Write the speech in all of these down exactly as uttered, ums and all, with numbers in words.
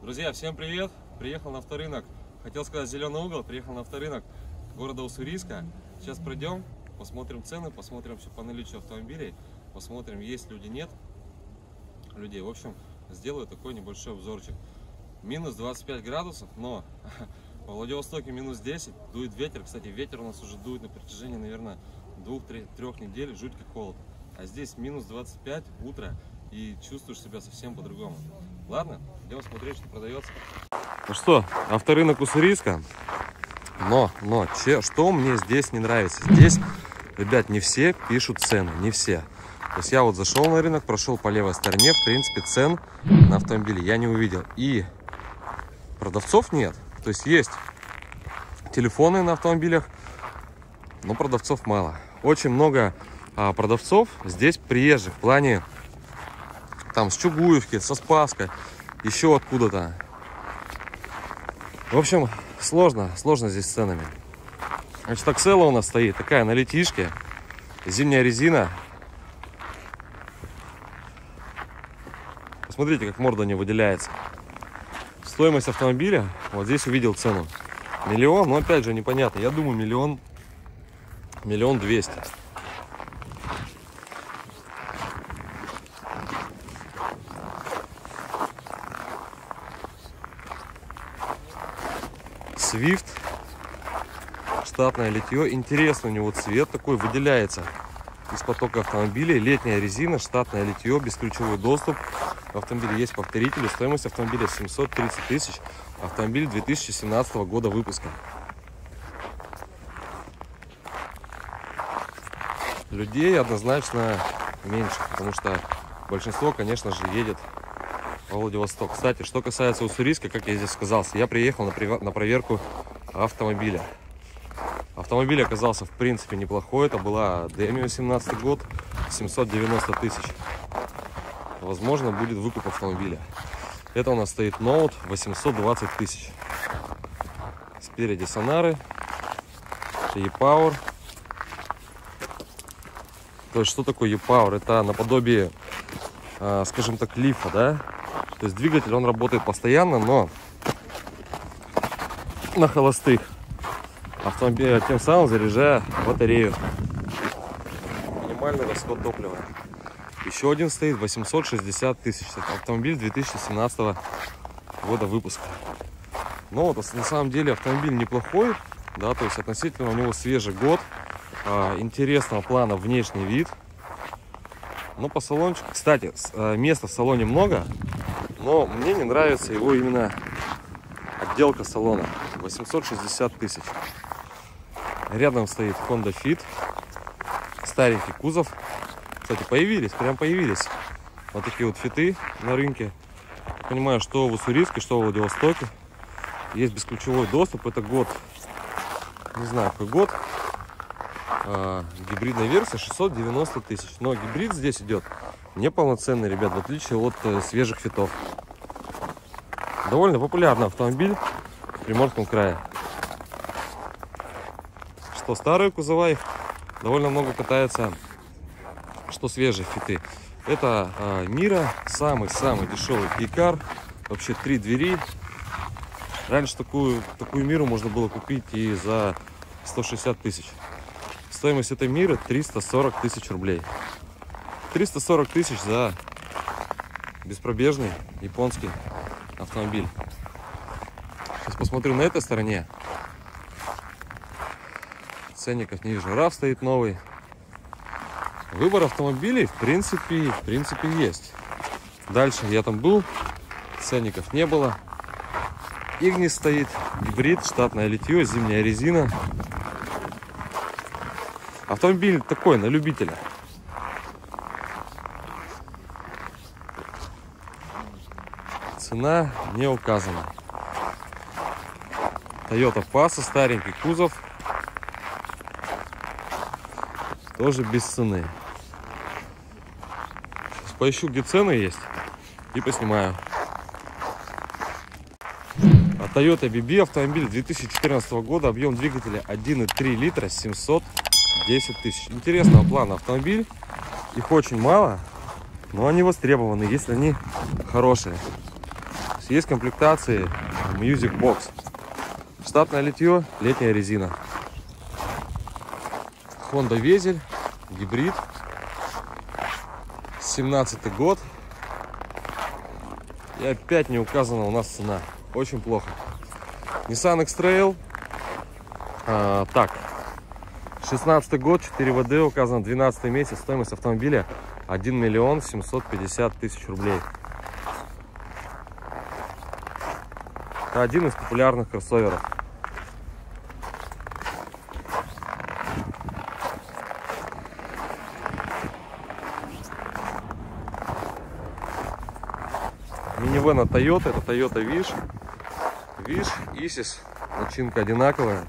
Друзья, всем привет! Приехал на авторынок. Хотел сказать зеленый угол, приехал на авторынок города Уссурийска. Сейчас пройдем, посмотрим цены, посмотрим все по наличию автомобилей, посмотрим, есть люди, нет людей. В общем, сделаю такой небольшой обзорчик. Минус двадцать пять градусов, но во Владивостоке минус десять, дует ветер. Кстати, ветер у нас уже дует на протяжении, наверное, двух-трех недель, жуть как холод. А здесь минус двадцать пять, утро, и чувствуешь себя совсем по-другому. Ладно, идем смотреть, что продается. Ну что, авторынок Уссурийска. Но, но, че, что мне здесь не нравится? Здесь, ребят, не все пишут цены, не все. То есть я вот зашел на рынок, прошел по левой стороне, в принципе, цен на автомобили я не увидел. И продавцов нет. То есть есть телефоны на автомобилях, но продавцов мало. Очень много а, продавцов здесь приезжих, в плане там с Чугуевки, со Спасска, еще откуда-то. В общем, сложно, сложно здесь с ценами. Значит, Аксела у нас стоит, такая на летишке, зимняя резина. Посмотрите, как морда не выделяется. Стоимость автомобиля, вот здесь увидел цену. Миллион, но опять же непонятно. Я думаю, миллион, миллион двести. Свифт, штатное литье. Интересно, у него цвет такой выделяется из потока автомобилей. Летняя резина, штатное литье, бесключевой доступ. В автомобиле есть повторители. Стоимость автомобиля семьсот тридцать тысяч. Автомобиль две тысячи семнадцатого года выпуска. Людей однозначно меньше, потому что большинство, конечно же, едет во Владивосток. Кстати, что касается Уссурийска, как я здесь сказался, я приехал на проверку автомобиля. Автомобиль оказался в принципе неплохой. Это была Демио семнадцатый год, семьсот девяносто тысяч. Возможно, будет выкуп автомобиля. Это у нас стоит ноут, восемьсот двадцать тысяч. Спереди сонары, E-Power. То есть, что такое E-Power? Это наподобие, скажем так, лифа, да? То есть двигатель, он работает постоянно, но на холостых. Автомобиль, тем самым заряжая батарею. Минимальный расход топлива. Еще один стоит, восемьсот шестьдесят тысяч. Автомобиль две тысячи семнадцатого года выпуска. Но вот на самом деле автомобиль неплохой, да, то есть относительно у него свежий год, а, интересного плана внешний вид. Но по салончику, кстати, места в салоне много, но мне не нравится его именно отделка салона. восемьсот шестьдесят тысяч. Рядом стоит Honda Fit, старенький кузов. Кстати, появились, прям появились вот такие вот фиты на рынке. Понимаю, что в Уссурийске, что в Владивостоке есть бесключевой доступ. Это год, не знаю какой год, а, гибридная версия, шестьсот девяносто тысяч. Но гибрид здесь идет неполноценный, ребят, в отличие от э, свежих фитов. Довольно популярный автомобиль в Приморском крае. Что старые кузова их довольно много катается, что свежие фиты. Это э, Мира, самый-самый дешевый кейкар. Вообще три двери. Раньше такую, такую Миру можно было купить и за сто шестьдесят тысяч. Стоимость этой Миры триста сорок тысяч рублей. триста сорок тысяч за беспробежный японский автомобиль. Сейчас посмотрю на этой стороне. Ценников не вижу. рав стоит новый. Выбор автомобилей в принципе, в принципе есть. Дальше я там был, ценников не было. Игнис стоит, гибрид, штатное литье, зимняя резина. Автомобиль такой, на любителя. Цена не указана. Toyota Passo, старенький кузов. Тоже без цены. Сейчас поищу, где цены есть, и поснимаю. А Toyota би би автомобиль две тысячи четырнадцатого года, объем двигателя один и три литра, семьсот десять тысяч. Интересного плана автомобиль. Их очень мало, но они востребованы, если они хорошие. Box. Есть комплектации Music Box. Штатное литье, летняя резина. Honda Везель, гибрид. семнадцатый год. И опять не указана у нас цена. Очень плохо. Nissan X-Trail. А, так. шестнадцатый год, четыре вэ дэ, указано двенадцатый месяц. Стоимость автомобиля один миллион семьсот пятьдесят тысяч рублей. Это один из популярных кроссоверов. Минивэн от Toyota, это Toyota Wish. Wish, Isis, начинка одинаковая.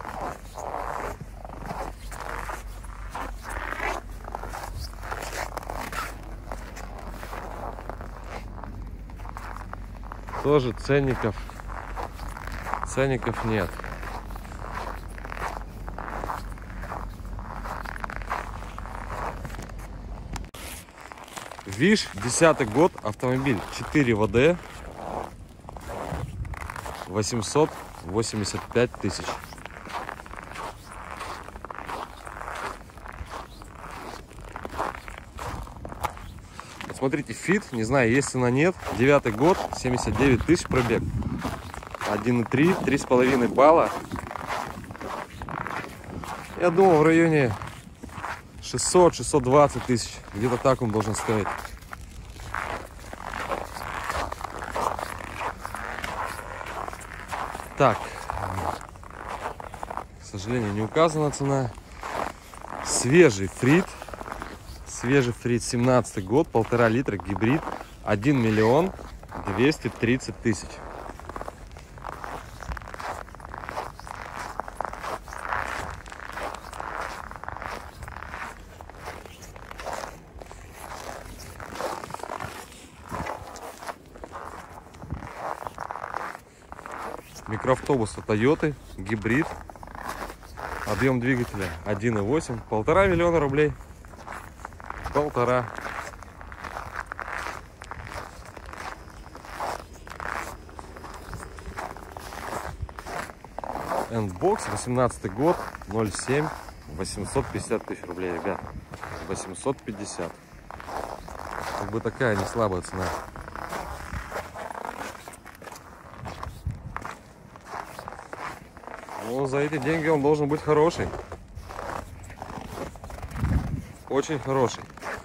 Тоже ценников, ценников нет. Wish, десятый год, автомобиль четыре вэ дэ, восемьсот восемьдесят пять тысяч. Смотрите, Fit, не знаю, есть цена, нет. Девятый год, семьдесят девять тысяч пробег. один и три, три с половиной балла. Я думал, в районе шестьсот — шестьсот двадцать тысяч. Где-то так он должен стоить. Так. К сожалению, не указана цена. Свежий Фрит. Свежий Фрит, семнадцатый год, полтора литра, гибрид, один миллион двести тридцать тысяч. Микроавтобус от Toyota, гибрид, объем двигателя один и восемь, полтора миллиона рублей. Полтора. Эндбокс, восемнадцатый год, ноль семь, восемьсот пятьдесят тысяч рублей, ребят. восемьсот пятьдесят. Как бы такая не слабая цена. Ну, за эти деньги он должен быть хороший. Очень хороший.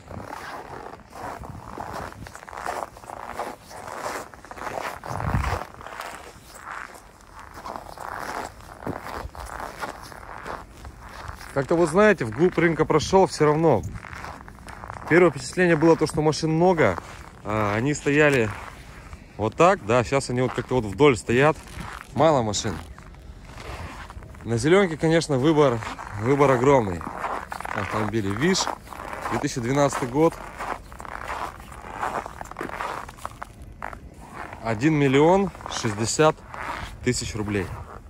Как-то вот знаете, вглубь рынка прошел, все равно. Первое впечатление было то, что машин много. А, они стояли вот так, да, сейчас они вот как-то вот вдоль стоят. Мало машин. На зеленке, конечно, выбор, выбор огромный. Автомобили Wish, две тысячи двенадцатый год. один миллион шестьдесят тысяч рублей.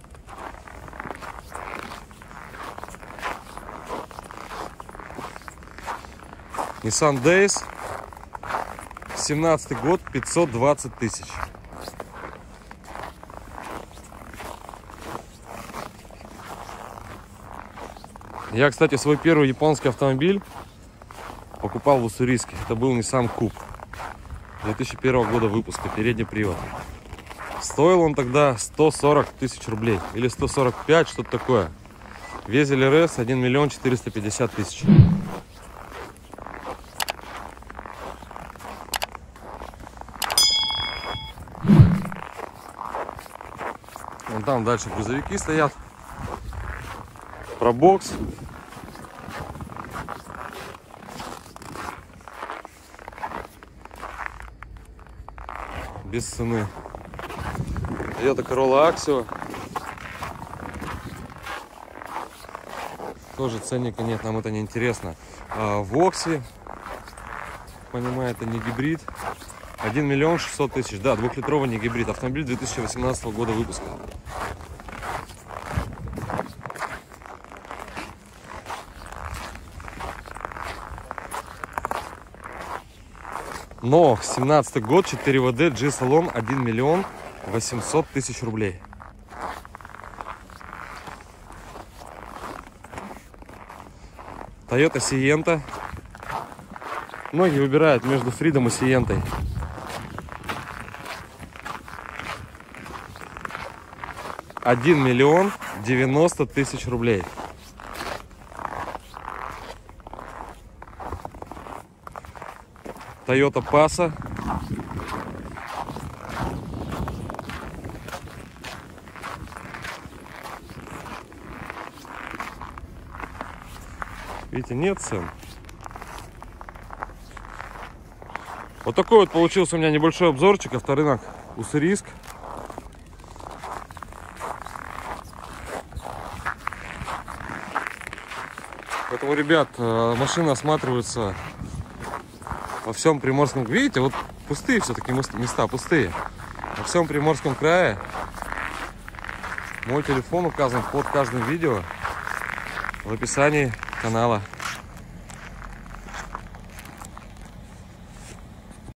Nissan Days, семнадцатый год, пятьсот двадцать тысяч. Я, кстати, свой первый японский автомобиль покупал в Уссурийске. Это был Nissan Куб две тысячи первого года выпуска, передний привод. Стоил он тогда сто сорок тысяч рублей или сто сорок пять, что-то такое. Везель эр эс один миллион четыреста пятьдесят тысяч. Вон там дальше грузовики стоят. Пробокс. Без цены. Toyota Corolla Axio. Тоже ценника нет, нам это не интересно. А, Вокси. Понимаю, это не гибрид. один миллион шестьсот тысяч. Да, двухлитровый не гибрид. Автомобиль две тысячи восемнадцатого года выпуска. Но семнадцатый год, четыре вэ дэ, G-салон, один миллион восемьсот тысяч рублей. Toyota Sienta. Многие выбирают между Фридом и Сиентой. один миллион девяносто тысяч рублей. Toyota Passa. Видите, нет цен. Вот такой вот получился у меня небольшой обзорчик. Авторынок Уссурийск. Поэтому, ребят, машины осматриваются во всем Приморском. Видите, вот пустые все-таки места, пустые. Во всем Приморском крае. Мой телефон указан под каждым видео в описании канала.